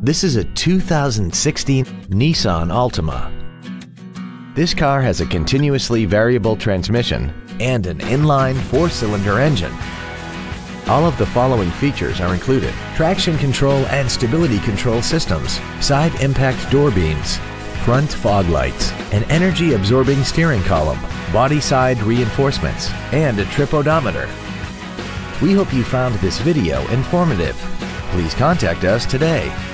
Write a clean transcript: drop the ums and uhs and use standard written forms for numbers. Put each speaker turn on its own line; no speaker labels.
This is a 2016 Nissan Altima. This car has a continuously variable transmission and an inline 4-cylinder engine. All of the following features are included: traction control and stability control systems, side impact door beams, front fog lights, an energy-absorbing steering column, body side reinforcements, and a trip odometer. We hope you found this video informative. Please contact us today.